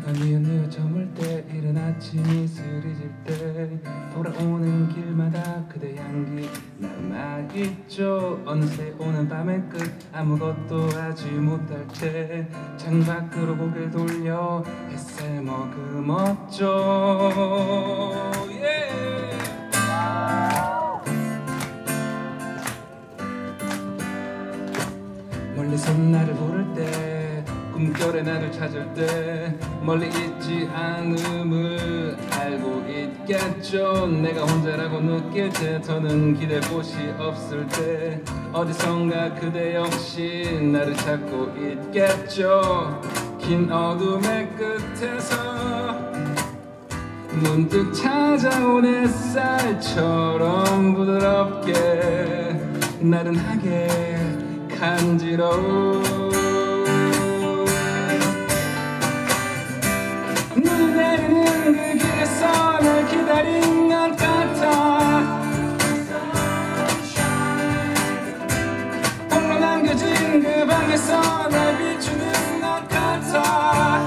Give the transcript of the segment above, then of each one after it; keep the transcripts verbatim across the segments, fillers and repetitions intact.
뉘어뉘어 저물 때 이른 아침 이슬이 질 때 돌아오는 길마다 그대 향기 남아있죠. 어느새 오는 밤의 끝 아무것도 하지 못할 때 창밖으로 고개를 돌려 햇살 머금었죠. yeah. 멀리서 나를 부를 때 꿈결에 나를 찾을 때 멀리 있지 않음을 알고 있겠죠. 내가 혼자라고 느낄 때 더는 기댈 곳이 없을 때 어디선가 그대 역시 나를 찾고 있겠죠. 긴 어둠의 끝에서 문득 찾아온 햇살처럼 부드럽게 나른하게 간지러운 눈이 내리는 그 길에서 널 기다린 것 같아. 홀로 남겨진 그 방에서 날 비추는 것 같아.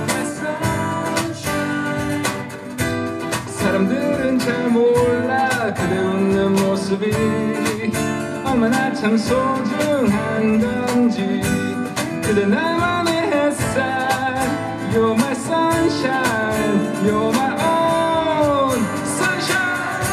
사람들은 잘 몰라 그대 웃는 모습이 얼마나 참 소중한 건지. 그대 나만의 햇살 You're my sunshine, you're my own sunshine.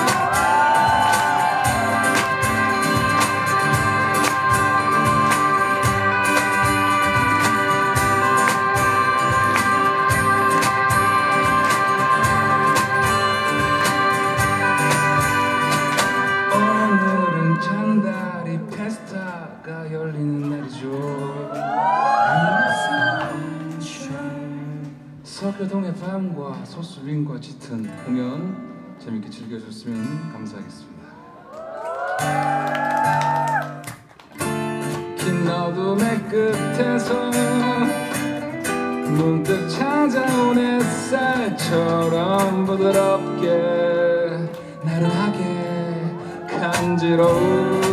오늘은 장다리 페스타가 열리는 날이죠. 서교동의 밤과 소수빈과 짙은 공연 재밌게 즐겨줬으면 감사하겠습니다. 긴 어둠의 끝에서 문득 찾아온 햇살처럼 부드럽게 나른하게 간지러운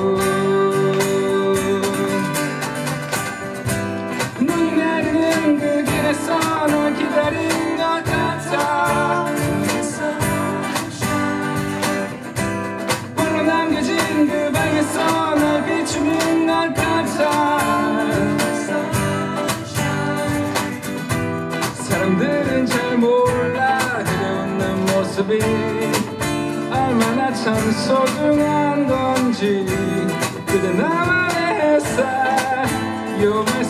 눈이 내리는 그 길에서 널 기다린 것 같아. 홀로 남겨진 그 방에서 날 비추는 것 같아. 사람들은 잘 몰라 그대 웃는 모습이 얼마나 참 소중한 건지. 그대 나만의 햇살 You're